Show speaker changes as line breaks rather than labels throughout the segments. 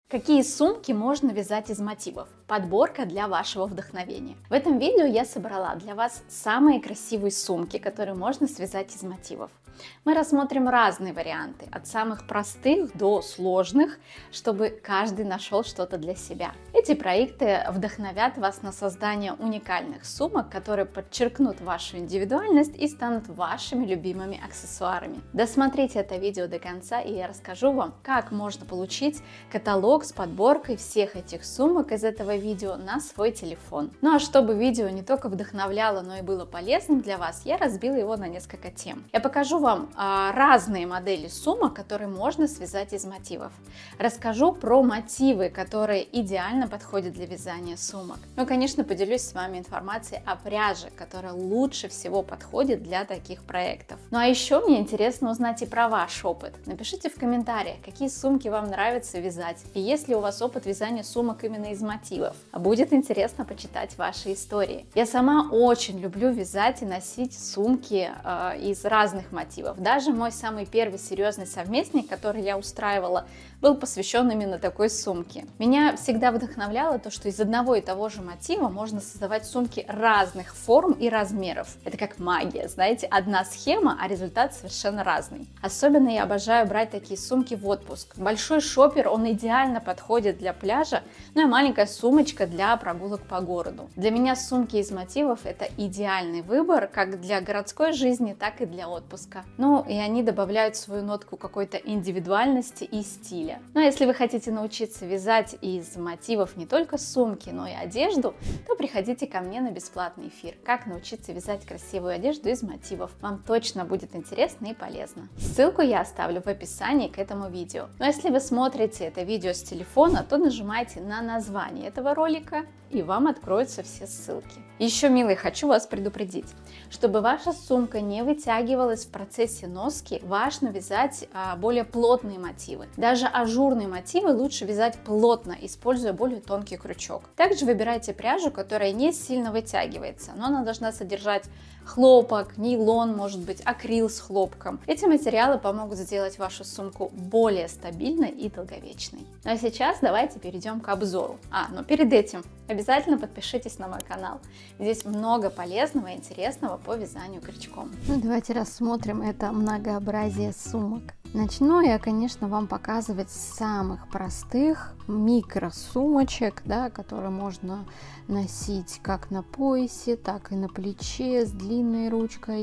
Какие сумки можно вязать из мотивов? Подборка для вашего вдохновения. В этом видео я собрала для вас самые красивые сумки, которые можно связать из мотивов. Мы рассмотрим разные варианты, от самых простых до сложных, чтобы каждый нашел что-то для себя. Эти проекты вдохновят вас на создание уникальных сумок, которые подчеркнут вашу индивидуальность и станут вашими любимыми аксессуарами. Досмотрите это видео до конца, и я расскажу вам, как можно получить каталог с подборкой всех этих сумок из этого видео на свой телефон. Ну а чтобы видео не только вдохновляло, но и было полезным для вас, я разбила его на несколько тем. Я покажу вам разные модели сумок, которые можно связать из мотивов. Расскажу про мотивы, которые идеально подходят для вязания сумок. Ну и, конечно, поделюсь с вами информацией о пряже, которая лучше всего подходит для таких проектов. Ну а еще мне интересно узнать и про ваш опыт. Напишите в комментариях, какие сумки вам нравится вязать, и есть ли у вас опыт вязания сумок именно из мотивов. Будет интересно почитать ваши истории. Я сама очень люблю вязать и носить сумки из разных мотивов. Даже мой самый первый серьезный совместник, который я устраивала, был посвящен именно такой сумке. Меня всегда вдохновляло то, что из одного и того же мотива можно создавать сумки разных форм и размеров. Это как магия, знаете, одна схема, а результат совершенно разный. Особенно я обожаю брать такие сумки в отпуск. Большой шопер, он идеально подходит для пляжа, ну и маленькая сумочка для прогулок по городу. Для меня сумки из мотивов — это идеальный выбор как для городской жизни, так и для отпуска. Ну и они добавляют свою нотку какой-то индивидуальности и стиля. Но если вы хотите научиться вязать из мотивов не только сумки, но и одежду, то приходите ко мне на бесплатный эфир «Как научиться вязать красивую одежду из мотивов». Вам точно будет интересно и полезно. Ссылку я оставлю в описании к этому видео. Но если вы смотрите это видео с телефона, то нажимайте на название этого ролика, и вам откроются все ссылки. Еще, милые, хочу вас предупредить, чтобы ваша сумка не вытягивалась в процессе носки, важно вязать более плотные мотивы. Даже ажурные мотивы лучше вязать плотно, используя более тонкий крючок. Также выбирайте пряжу, которая не сильно вытягивается, но она должна содержать хлопок, нейлон, может быть, акрил с хлопком. Эти материалы помогут сделать вашу сумку более стабильной и долговечной. Ну а сейчас давайте перейдем к обзору. Но перед этим обязательно подпишитесь на мой канал. Здесь много полезного и интересного по вязанию крючком.
Ну, давайте рассмотрим это многообразие сумок. Начну я, конечно, вам показывать с самых простых микросумочек, да, которые можно носить как на поясе, так и на плече, с длинной ручкой,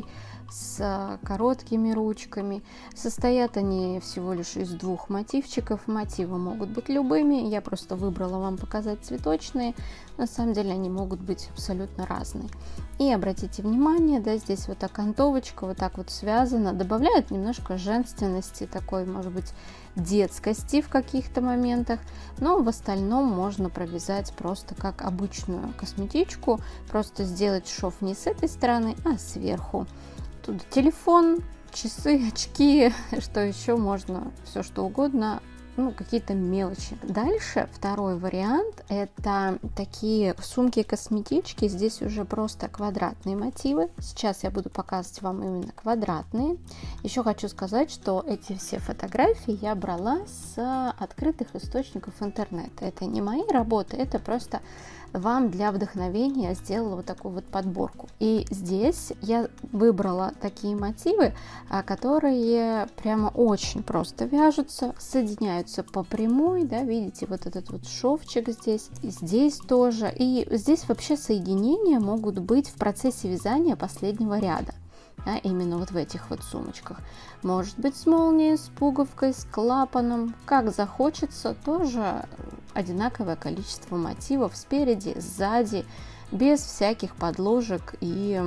с короткими ручками. Состоят они всего лишь из двух мотивчиков. Мотивы могут быть любыми, я просто выбрала вам показать цветочные. На самом деле они могут быть абсолютно разные. И обратите внимание, да, здесь вот окантовочка вот так вот связана, добавляет немножко женственности, такой, может быть, детскости в каких-то моментах, но в остальном можно провязать просто как обычную косметичку, просто сделать шов не с этой стороны, а сверху. Тут телефон, часы, очки, что еще можно, все что угодно, ну, какие-то мелочи. Дальше второй вариант — это такие сумки-косметички. Здесь уже просто квадратные мотивы. Сейчас я буду показывать вам именно квадратные. Еще хочу сказать, что эти все фотографии я брала с открытых источников интернета. Это не мои работы, это просто вам для вдохновения сделала вот такую вот подборку. И здесь я выбрала такие мотивы, которые прямо очень просто вяжутся, соединяются по прямой, да, видите, вот этот вот шовчик здесь, и здесь тоже. И здесь вообще соединения могут быть в процессе вязания последнего ряда. Да, именно вот в этих вот сумочках. Может быть с молнией, с пуговкой, с клапаном, как захочется. Тоже одинаковое количество мотивов спереди, сзади, без всяких подложек и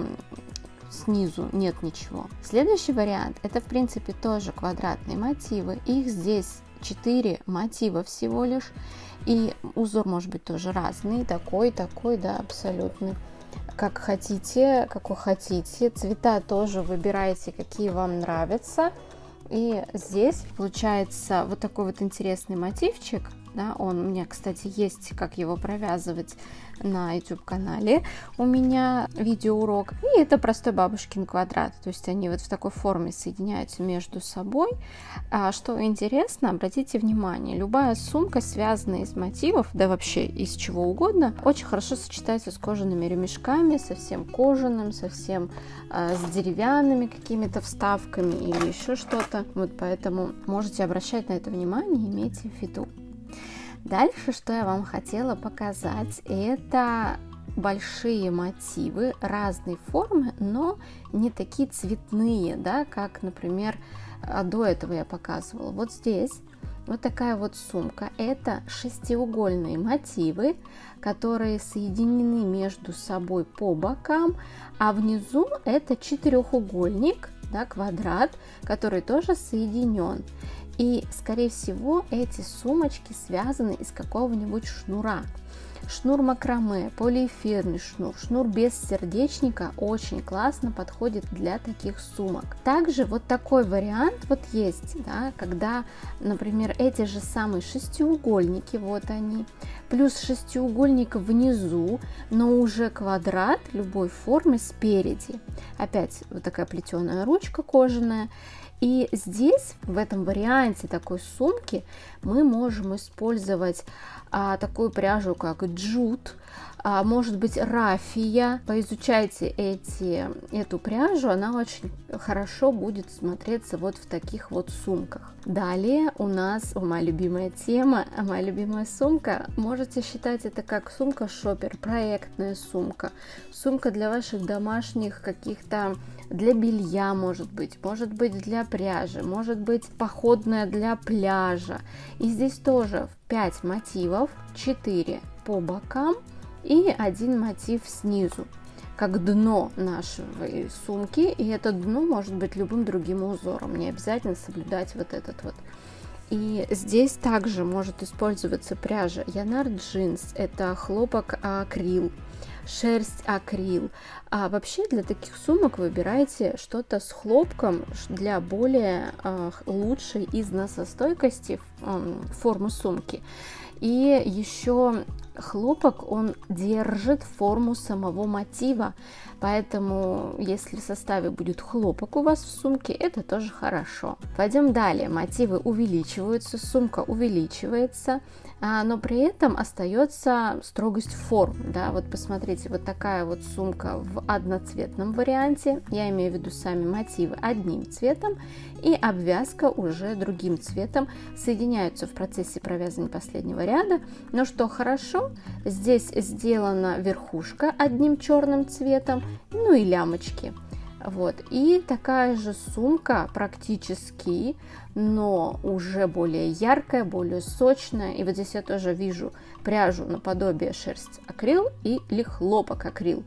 снизу нет ничего. Следующий вариант — это в принципе тоже квадратные мотивы. Их здесь 4 мотива всего лишь, и узор может быть тоже разный, такой, да, абсолютный. Как хотите, какой хотите. Цвета тоже выбирайте, какие вам нравятся. И здесь получается вот такой вот интересный мотивчик. Да, он у меня, кстати, есть, как его провязывать на YouTube-канале. У меня видеоурок. И это простой бабушкин квадрат. То есть они вот в такой форме соединяются между собой. А что интересно, обратите внимание, любая сумка, связанная из мотивов, да вообще из чего угодно, очень хорошо сочетается с кожаными ремешками, совсем кожаным, совсем с деревянными какими-то вставками или еще что-то. Вот поэтому можете обращать на это внимание, имейте в виду. Дальше, что я вам хотела показать, это большие мотивы разной формы, но не такие цветные, да, как, например, до этого я показывала. Вот здесь вот такая вот сумка. Это шестиугольные мотивы, которые соединены между собой по бокам, а внизу это четырехугольник, да, квадрат, который тоже соединен. И, скорее всего, эти сумочки связаны из какого-нибудь шнура. Шнур макраме, полиэфирный шнур, шнур без сердечника очень классно подходит для таких сумок. Также вот такой вариант вот есть, да, когда, например, эти же самые шестиугольники, вот они, плюс шестиугольник внизу, но уже квадрат любой формы спереди. Опять вот такая плетеная ручка кожаная. И здесь, в этом варианте такой сумки, мы можем использовать такую пряжу, как джут, может быть рафия. Поизучайте эту пряжу, она очень хорошо будет смотреться вот в таких вот сумках. Далее у нас моя любимая тема, моя любимая сумка. Можете считать это как сумка-шопер, проектная сумка, сумка для ваших домашних каких-то, для белья может быть для пряжи, может быть походная для пляжа. И здесь тоже 5 мотивов, 4 по бокам и 1 мотив снизу, как дно нашей сумки. И это дно может быть любым другим узором, не обязательно соблюдать вот этот вот. И здесь также может использоваться пряжа Янар Джинс, это хлопок акрил, шерсть акрил. А вообще для таких сумок выбирайте что-то с хлопком для более лучшей износостойкости формы сумки. И еще хлопок, он держит форму самого мотива, поэтому если в составе будет хлопок у вас в сумке, это тоже хорошо. Пойдем далее. Мотивы увеличиваются, сумка увеличивается, но при этом остается строгость форм. Да? Вот посмотрите, вот такая вот сумка в одноцветном варианте, я имею в виду сами мотивы одним цветом, и обвязка уже другим цветом соединяются в процессе провязывания последнего ряда. Но что хорошо, здесь сделана верхушка одним черным цветом, ну и лямочки. Вот. И такая же сумка практически, но уже более яркая, более сочная. И вот здесь я тоже вижу пряжу наподобие шерсть акрил или хлопок акрил.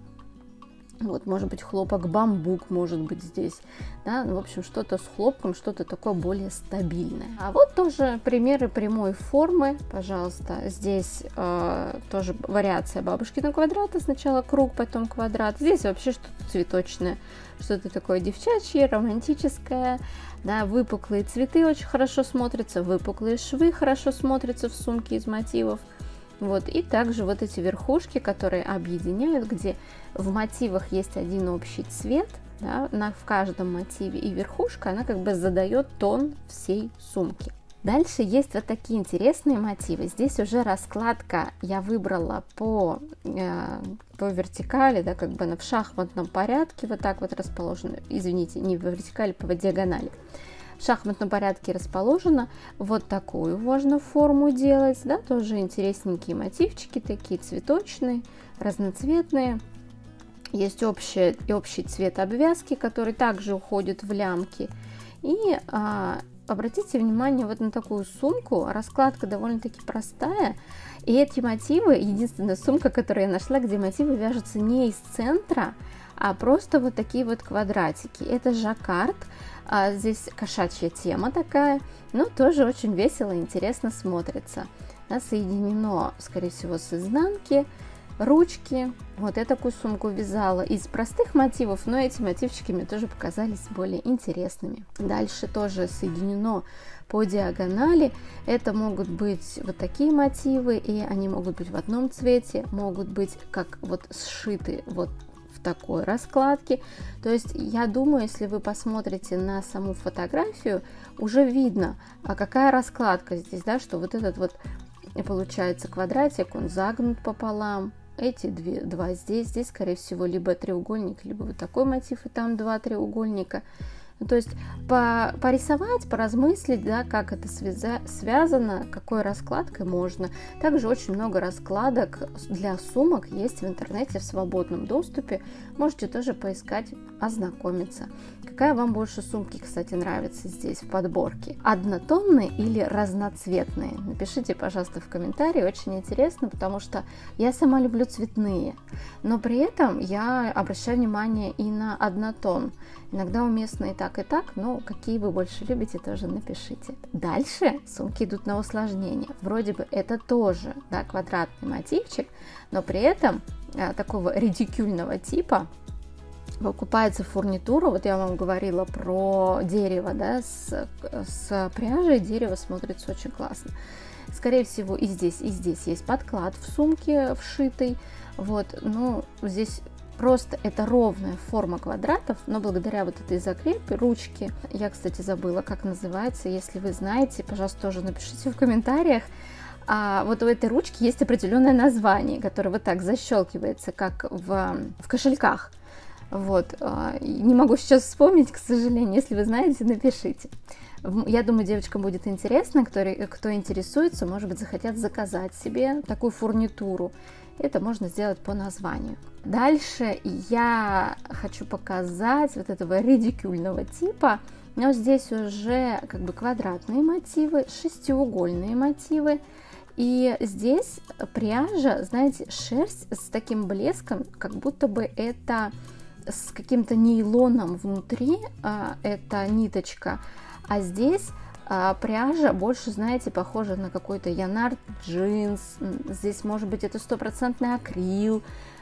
Вот, может быть, хлопок бамбук, может быть, здесь, да, ну, в общем, что-то с хлопком, что-то такое более стабильное. А вот тоже примеры прямой формы, пожалуйста. Здесь тоже вариация бабушкина квадрата, сначала круг, потом квадрат. Здесь вообще что-то цветочное, что-то такое девчачье, романтическое, да, выпуклые цветы очень хорошо смотрятся, выпуклые швы хорошо смотрятся в сумке из мотивов. Вот, и также вот эти верхушки, которые объединяют, где в мотивах есть один общий цвет, да, в каждом мотиве, и верхушка, она как бы задает тон всей сумки. Дальше есть вот такие интересные мотивы. Здесь уже раскладка я выбрала по вертикали, да, как бы она в шахматном порядке вот так вот расположена. Извините, не по вертикали, по диагонали. В шахматном порядке расположена. Вот такую можно форму делать, да, тоже интересненькие мотивчики, такие цветочные, разноцветные. Есть общий цвет обвязки, который также уходит в лямки. И обратите внимание вот на такую сумку. Раскладка довольно-таки простая. И эти мотивы, единственная сумка, которую я нашла, где мотивы вяжутся не из центра, а просто вот такие вот квадратики. Это жаккард. Здесь кошачья тема такая, но тоже очень весело и интересно смотрится. Соединено, скорее всего, с изнанки. ручки. Вот я такую сумку вязала из простых мотивов, но эти мотивчики мне тоже показались более интересными. Дальше тоже соединено по диагонали. Это могут быть вот такие мотивы, и они могут быть в одном цвете, могут быть как вот сшиты вот в такой раскладке. То есть я думаю, если вы посмотрите на саму фотографию, уже видно, какая раскладка здесь, да, что вот этот вот получается квадратик, он загнут пополам. Эти два здесь, скорее всего, либо треугольник, либо вот такой мотив, и там два треугольника. То есть порисовать, поразмыслить, да, как это связано, какой раскладкой можно. Также очень много раскладок для сумок есть в интернете в свободном доступе. Можете тоже поискать, ознакомиться. Какая вам больше сумки, кстати, нравится здесь в подборке? Однотонные или разноцветные? Напишите, пожалуйста, в комментарии. Очень интересно, потому что я сама люблю цветные, но при этом я обращаю внимание и на однотон. Иногда уместно и так, но какие вы больше любите, тоже напишите. Дальше сумки идут на усложнение. Вроде бы это тоже, да, квадратный мотивчик, но при этом такого редикюльного типа. Покупается фурнитура, вот я вам говорила про дерево, да, с пряжей дерево смотрится очень классно. Скорее всего, и здесь есть подклад в сумке вшитый, вот, ну, здесь просто это ровная форма квадратов, но благодаря вот этой закрепе, ручки, я, кстати, забыла, как называется, если вы знаете, пожалуйста, тоже напишите в комментариях. А вот у этой ручки есть определенное название, которое вот так защелкивается, как в кошельках. Вот, не могу сейчас вспомнить, к сожалению, если вы знаете, напишите. Я думаю, девочкам будет интересно, кто интересуется, может быть, захотят заказать себе такую фурнитуру. Это можно сделать по названию. Дальше я хочу показать вот этого редикюльного типа, но здесь уже как бы квадратные мотивы, шестиугольные мотивы. И здесь пряжа, знаете, шерсть с таким блеском, как будто бы это с каким-то нейлоном внутри, эта ниточка, а здесь пряжа больше, знаете, похожа на какой-то янар джинс, здесь может быть это 100% акрил.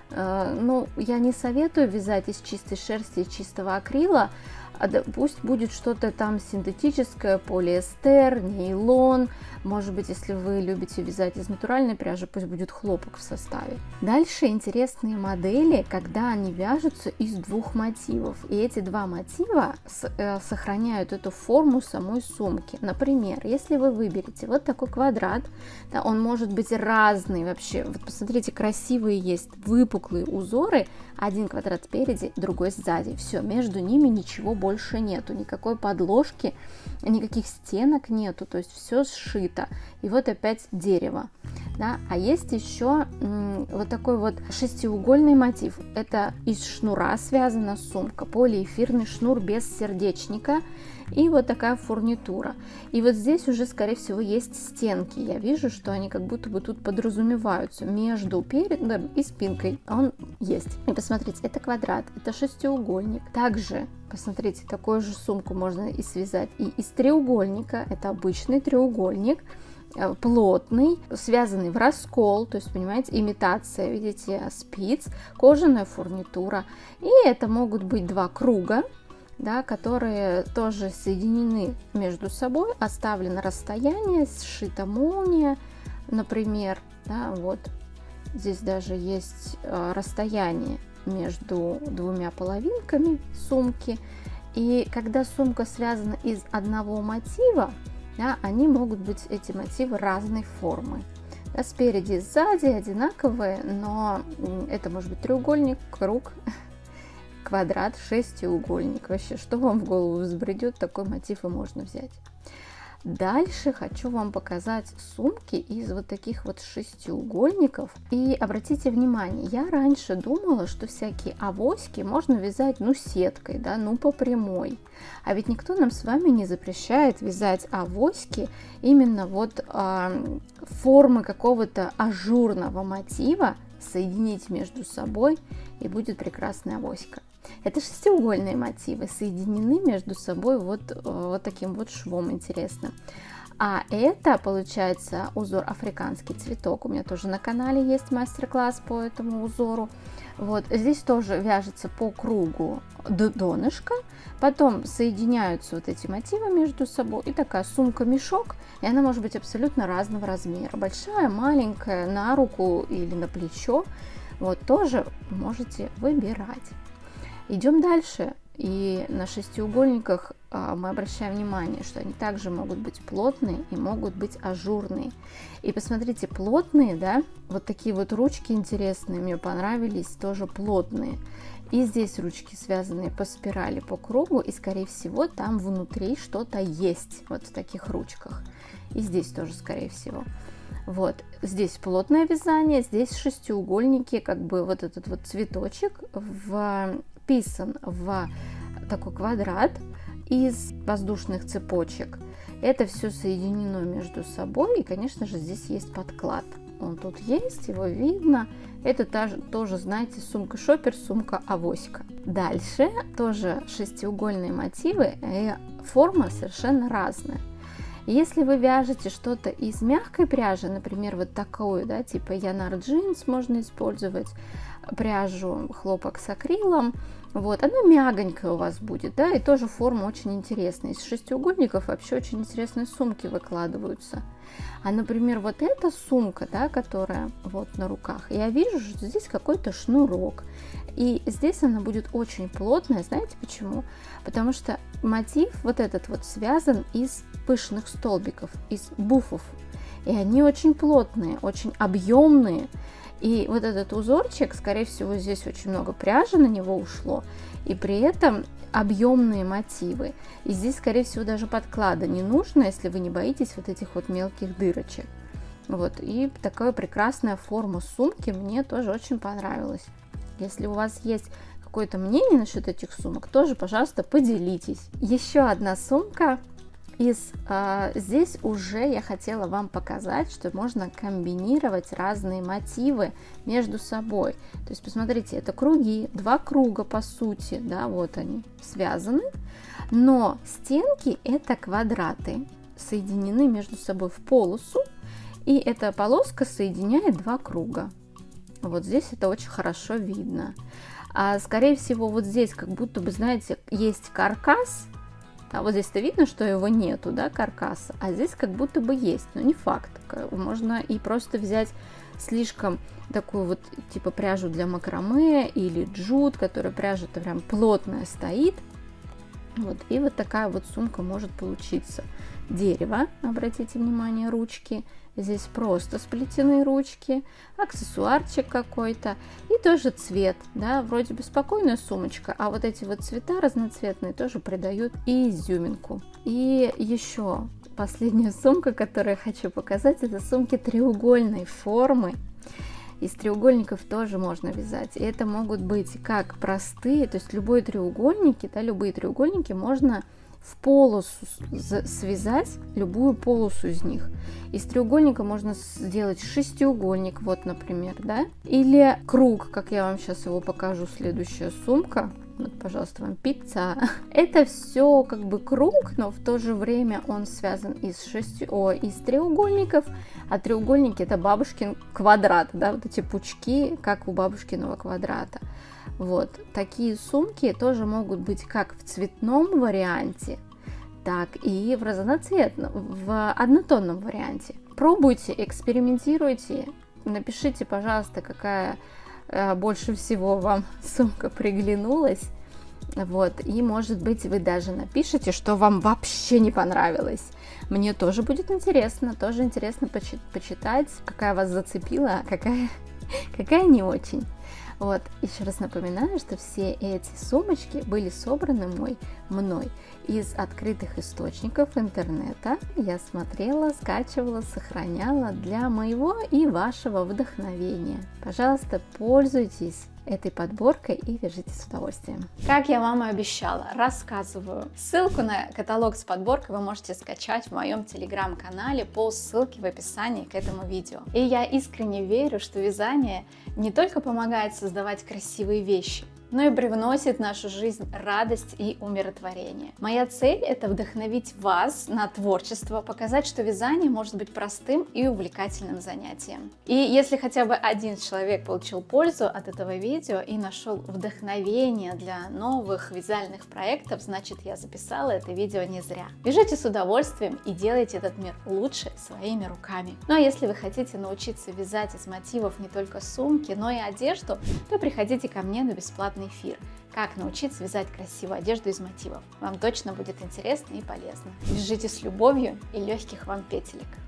Ну, я не советую вязать из чистой шерсти и чистого акрила, пусть будет что-то там синтетическое, полиэстер, нейлон, может быть, если вы любите вязать из натуральной пряжи, пусть будет хлопок в составе. Дальше интересные модели, когда они вяжутся из двух мотивов, и эти два мотива сохраняют эту форму самой сумки. Например, если вы выберете вот такой квадрат, да, он может быть разный вообще, вот посмотрите, красивые есть выпуклые узоры, один квадрат спереди, другой сзади, все, между ними ничего больше нету, никакой подложки, никаких стенок нету, то есть все сшито. И вот опять дерево, да? А есть еще вот такой вот шестиугольный мотив, это из шнура связана сумка, полиэфирный шнур без сердечника, и вот такая фурнитура. И вот здесь уже, скорее всего, есть стенки. Я вижу, что они как будто бы тут подразумеваются между передом и спинкой. Он есть. И посмотрите, это квадрат, это шестиугольник. Также, посмотрите, такую же сумку можно и связать и из треугольника. Это обычный треугольник, плотный, связанный в раскол, то есть, понимаете, имитация, видите, спиц, кожаная фурнитура. И это могут быть два круга, да, которые тоже соединены между собой, оставлено расстояние, сшита молния, например, да, вот здесь даже есть расстояние между двумя половинками сумки, и когда сумка связана из одного мотива, да, они могут быть, эти мотивы, разной формы. Да, спереди и сзади одинаковые, но это может быть треугольник, круг, квадрат, шестиугольник. Вообще, что вам в голову взбредет, такой мотив и можно взять. Дальше хочу вам показать сумки из вот таких вот шестиугольников. И обратите внимание, я раньше думала, что всякие авоськи можно вязать, ну, сеткой, да, ну, по прямой. А ведь никто нам с вами не запрещает вязать авоськи именно вот формы какого-то ажурного мотива, соединить между собой, и будет прекрасная авоська. Это шестиугольные мотивы, соединены между собой вот таким вот швом интересным. А это получается узор африканский цветок. У меня тоже на канале есть мастер-класс по этому узору. Вот здесь тоже вяжется по кругу донышко, потом соединяются вот эти мотивы между собой, и такая сумка-мешок, и она может быть абсолютно разного размера, большая, маленькая, на руку или на плечо, вот тоже можете выбирать. Идем дальше, и на шестиугольниках мы обращаем внимание, что они также могут быть плотные и могут быть ажурные. И посмотрите, плотные, да, вот такие вот ручки интересные, мне понравились, тоже плотные. И здесь ручки связанные по спирали, по кругу, и скорее всего там внутри что-то есть, вот в таких ручках. И здесь тоже скорее всего. Вот, здесь плотное вязание, здесь шестиугольники, как бы вот этот вот цветочек вписан в такой квадрат из воздушных цепочек. Это все соединено между собой, и, конечно же, здесь есть подклад. Он тут есть, его видно. Это тоже, знаете, сумка-шопер, сумка-авоська. Дальше тоже шестиугольные мотивы, и форма совершенно разная. Если вы вяжете что-то из мягкой пряжи, например, вот такую, да, типа Янар джинс, можно использовать пряжу хлопок с акрилом, вот, она мягонькая у вас будет, да, и тоже форма очень интересная. Из шестиугольников вообще очень интересные сумки выкладываются. А, например, вот эта сумка, да, которая вот на руках, я вижу, что здесь какой-то шнурок. И здесь она будет очень плотная, знаете почему? Потому что мотив вот этот вот связан из пышных столбиков, из буфов. И они очень плотные, очень объемные. И вот этот узорчик, скорее всего, здесь очень много пряжи на него ушло. И при этом объемные мотивы. И здесь, скорее всего, даже подклада не нужно, если вы не боитесь вот этих вот мелких дырочек. Вот, и такая прекрасная форма сумки мне тоже очень понравилась. Если у вас есть какое-то мнение насчет этих сумок, тоже, пожалуйста, поделитесь. Еще одна сумка. Здесь уже я хотела вам показать, что можно комбинировать разные мотивы между собой. То есть, посмотрите, это круги, два круга по сути, да, вот они связаны, но стенки это квадраты, соединены между собой в полосу, и эта полоска соединяет два круга. Вот здесь это очень хорошо видно. А скорее всего, вот здесь как будто бы, знаете, есть каркас. А вот здесь-то видно, что его нету, да, каркаса, а здесь как будто бы есть, но не факт. Можно и просто взять слишком такую вот типа пряжу для макраме или джут, которая пряжа-то прям плотная стоит. Вот, и вот такая вот сумка может получиться. Дерево, обратите внимание, ручки. Здесь просто сплетены ручки, аксессуарчик какой-то и тоже цвет, да, вроде бы спокойная сумочка, а вот эти вот цвета разноцветные тоже придают и изюминку. И еще последняя сумка, которую я хочу показать, это сумки треугольной формы. Из треугольников тоже можно вязать. И это могут быть как простые, то есть любые треугольники, да, любые треугольники можно в полосу связать, любую полосу из них. Из треугольника можно сделать шестиугольник, вот, например, да, или круг, как я вам сейчас его покажу, следующая сумка. Вот, пожалуйста, вам пицца. Это все как бы круг, но в то же время он связан из треугольников, а треугольники это бабушкин квадрат, да, вот эти пучки, как у бабушкиного квадрата. Вот, такие сумки тоже могут быть как в цветном варианте, так и в разноцветном, в однотонном варианте. Пробуйте, экспериментируйте, напишите, пожалуйста, какая больше всего вам сумка приглянулась. Вот, и может быть вы даже напишите, что вам вообще не понравилось. Мне тоже будет интересно, почитать, какая вас зацепила, а какая не очень. Вот, еще раз напоминаю, что все эти сумочки были собраны мной из открытых источников интернета. Я смотрела, скачивала, сохраняла для моего и вашего вдохновения. Пожалуйста, пользуйтесь этой подборкой и вяжите с удовольствием.
Как я вам и обещала, рассказываю. Ссылку на каталог с подборкой вы можете скачать в моем телеграм-канале по ссылке в описании к этому видео. И я искренне верю, что вязание не только помогает создавать красивые вещи, но и привносит в нашу жизнь радость и умиротворение. Моя цель – это вдохновить вас на творчество, показать, что вязание может быть простым и увлекательным занятием. И если хотя бы один человек получил пользу от этого видео и нашел вдохновение для новых вязальных проектов, значит, я записала это видео не зря. Вяжите с удовольствием и делайте этот мир лучше своими руками. Ну а если вы хотите научиться вязать из мотивов не только сумки, но и одежду, то приходите ко мне на бесплатный эфир «Как научиться вязать красивую одежду из мотивов». Вам точно будет интересно и полезно. Вяжите с любовью и легких вам петелек!